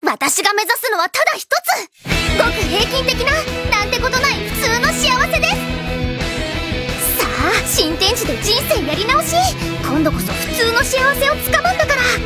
私が目指すのはただ一つ、ごく平均的な、なんてことない普通の幸せです。さあ、新天地で人生やり直し、今度こそ普通の幸せをつかむんだから。